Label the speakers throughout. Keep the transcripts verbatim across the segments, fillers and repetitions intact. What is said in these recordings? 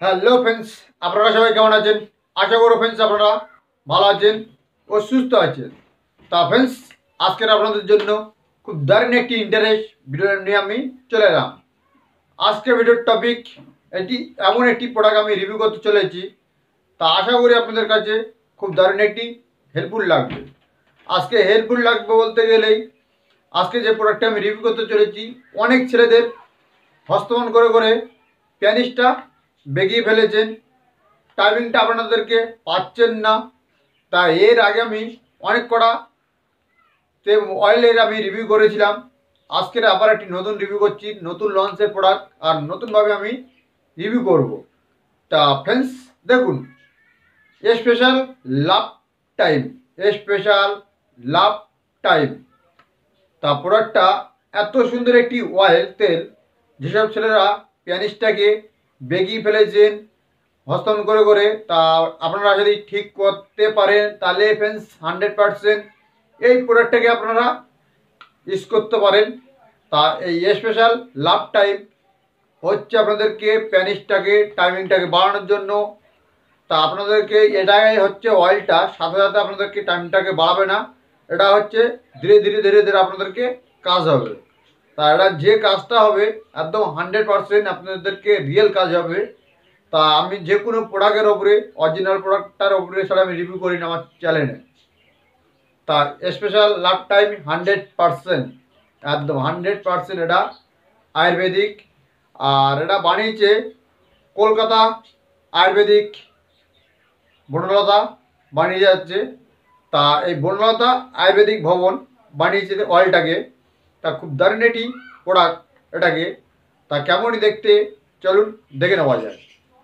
Speaker 1: Hello friends, আপনারা সবাই কেমন আছেন? আশা করো ফ্রেন্ডস আপনারা ভালো আছেন ও সুস্থ আছেন। তা ফ্রেন্ডস, আজকের আপনাদের জন্য খুব দারুণ একটি ইন্টারেস্ট ভিডিও নিয়ে আমি চলে এলাম। আজকে ভিডিওর টপিক এটি এমন একটি প্রোডাক্ট আমি রিভিউ করতে চলেছি, তা আশা করি আপনাদের কাছে খুব দারুণ একটি হেল্পফুল লাগবে। আজকে হেল্পফুল লাগবে বলতে গেলেই আজকে যে প্রোডাক্টটা আমি রিভিউ করতে চলেছি, অনেক ছেলেদের হস্তমন করে করে প্যানিসটা বেগিয়ে ফেলেছেন, টাইমিংটা আপনাদেরকে পাচ্ছেন না। তা এর আগে আমি অনেক কটা তে অয়েলের আমি রিভিউ করেছিলাম। আজকের আবার একটি নতুন রিভিউ করছি, নতুন লঞ্চের প্রোডাক্ট আর নতুনভাবে আমি রিভিউ করব। তা ফ্রেন্ডস দেখুন, special love time, special love time. তা প্রোডাক্টটা এত সুন্দর একটি অয়েল তেল, যেসব ছেলেরা প্যানিসটাকে বেগিয়ে ফেলেছেন হস্তন করে করে, তা আপনারা যদি ঠিক করতে পারেন তাহলে ফ্রেন্ডস হান্ড্রেড পারসেন্ট এই প্রোডাক্টটাকে আপনারা ইউজ করতে পারেন। তা এই স্পেশাল লাভ টাইম হচ্ছে আপনাদেরকে প্যানিসটাকে টাইমিংটাকে বাড়ানোর জন্য। তা আপনাদেরকে এটাই হচ্ছে অয়েলটা, সাথে সাথে আপনাদেরকে টাইমটাকে বাড়াবে না, এটা হচ্ছে ধীরে ধীরে ধীরে ধীরে আপনাদেরকে কাজ হবে। তা এটা যে কাজটা হবে একদম হান্ড্রেড পারসেন্ট আপনাদেরকে রিয়েল কাজ হবে। তা আমি যে কোনো প্রোডাক্টের ওপরে, অরিজিনাল প্রোডাক্টটার ওপরে সেটা আমি রিভিউ করি না আমার চ্যানেলে। তা special love time hundred percent, একদম হান্ড্রেড পারসেন্ট এটা আয়ুর্বেদিক। আর এটা বানিয়েছে কলকাতা আয়ুর্বেদিক বনলতা বানিয়ে যাচ্ছে। তা এই বনলতা আয়ুর্বেদিক ভবন বানিয়েছে অয়েলটাকে। তা খুব দারুণ একটি প্রোডাক্ট এটাকে। তা কেমনই দেখতে চলুন দেখে নেওয়া যায়।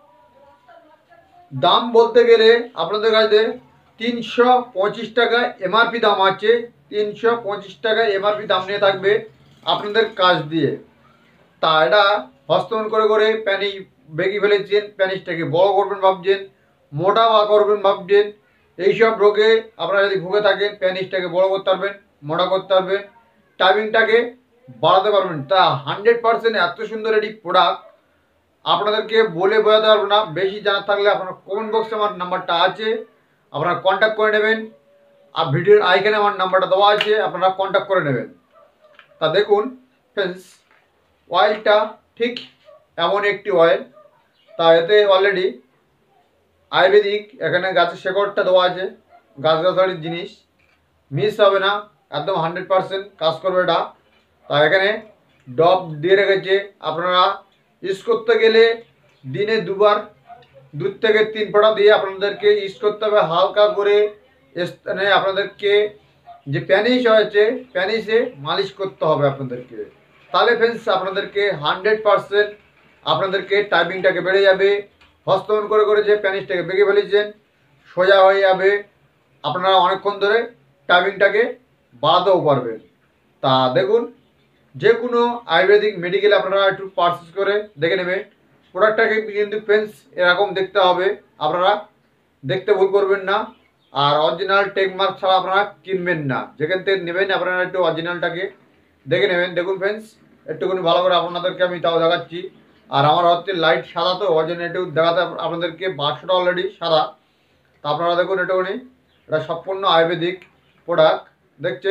Speaker 1: দাম বলতে গেলে আপনাদের কাছে তিনশো পঁচিশ টাকা এমআরপি দাম আছে, তিনশো পঁচিশ টাকা এমআরপি দাম নিয়ে থাকবে আপনাদের কাজ দিয়ে। তা এটা হস্তমন করে করে প্যানিস বেগিয়ে ফেলেছেন, প্যানিসটাকে বড় করবেন ভাবছেন, মোটা বা করবেন ভাবছেন, এইসব রোগে আপনারা যদি ভুগে থাকেন প্যানিসটাকে বড় করতে পারবেন, মোটা করতে পারবেন, টাইমিংটাকে বাড়াতে পারবেন। তা হান্ড্রেড পারসেন্ট এত সুন্দর একটি প্রোডাক্ট আপনাদেরকে বলে বোঝাতে পারবো না। বেশি জানার থাকলে আপনার কমেন্ট বক্সে আমার নাম্বারটা আছে, আপনারা কন্ট্যাক্ট করে নেবেন। আর ভিডিওর আইকনে আমার নাম্বারটা দেওয়া আছে, আপনারা কন্ট্যাক্ট করে নেবেন। তা দেখুন ফ্রেন্ডস, অয়েলটা ঠিক এমন একটি অয়েল। তা এতে অলরেডি আয়ুর্বেদিক, এখানে গাছের শেকড়টা দেওয়া আছে, গাছ গাছালির জিনিস মিস হবে না, একদম হান্ড্রেড পারসেন্ট কাজ করবে এটা। তা এখানে ডব দিয়ে রেখেছে, আপনারা ইউজ করতে গেলে দিনে দুবার দু থেকে তিন ফোঁটা দিয়ে আপনাদেরকে ইউজ করতে হবে হালকা করে। স্থানে আপনাদেরকে যে প্যানিস হয়েছে প্যানিসে মালিশ করতে হবে আপনাদেরকে। তাহলে ফ্রেন্ডস আপনাদেরকে হান্ড্রেড পারসেন্ট আপনাদেরকে টাইমিংটাকে বেড়ে যাবে। হস্তমন করে করে যে প্যানিসটাকে বেগে ফেলেছেন সোজা হয়ে যাবে, আপনারা অনেকক্ষণ ধরে টাইমিংটাকে বাড়াতেও পারবেন। তা দেখুন, যে কোনো আয়ুর্বেদিক মেডিকেলে আপনারা একটু পারচেস করে দেখে নেবেন প্রোডাক্টটাকে, কিন্তু ফ্রেন্ডস এরকম দেখতে হবে, আপনারা দেখতে ভুল করবেন না। আর অরিজিনাল টেকমার্ক ছাড়া আপনারা কিনবেন না, যেখান থেকে নেবেন আপনারা একটু অরিজিনালটাকে দেখে নেবেন। দেখুন ফ্রেন্ডস, একটুখানি ভালো করে আপনাদেরকে আমি তাও দেখাচ্ছি। আর আমার হচ্ছে লাইট সাদা, তো ওই জন্য একটু দেখাতে আপনাদেরকে, বাক্সটা অলরেডি সাদা। তা আপনারা দেখুন একটুখানি, এটা সম্পূর্ণ আয়ুর্বেদিক প্রোডাক্ট দেখছেন।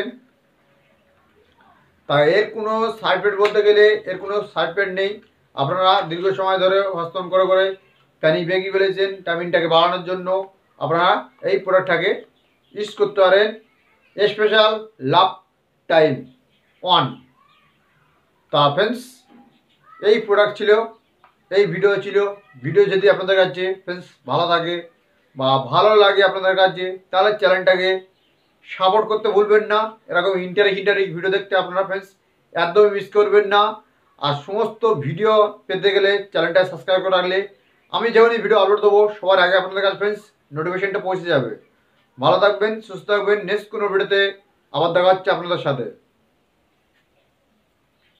Speaker 1: তা এর কোনো সাইড এফেক্ট বলতে গেলে এর কোনো সাইড এফেক্ট নেই। আপনারা দীর্ঘ সময় ধরে হস্তমন করে করে প্যানিস বেগিয়ে ফেলেছেন, টাইমিংটাকে বাড়ানোর জন্য আপনারা এই প্রোডাক্টটাকে ইউজ করতে পারেন। Special love time one. তা ফ্রেন্ডস, এই প্রোডাক্ট ছিল, এই ভিডিও ছিল। ভিডিও যদি আপনাদের কাছে ফ্রেন্ডস ভালো থাকে বা ভালো লাগে আপনাদের কাছে, তাহলে চ্যানেলটাকে সাপোর্ট করতে ভুলবেন না। এরকম ইন্টারেস্ট ইন্টারেস্ট ভিডিও দেখতে আপনারা ফ্রেন্ডস একদমই মিস করবেন না। আর সমস্ত ভিডিও পেতে গেলে চ্যানেলটা সাবস্ক্রাইব করে রাখলে আমি যখনই ভিডিও আপলোড দেবো সবার আগে আপনাদের কাছে ফ্রেন্ডস নোটিফিকেশনটা পৌঁছে যাবে। ভালো থাকবেন, সুস্থ থাকবেন। নেক্সট কোনো ভিডিওতে আবার দেখা হচ্ছে আপনাদের সাথে।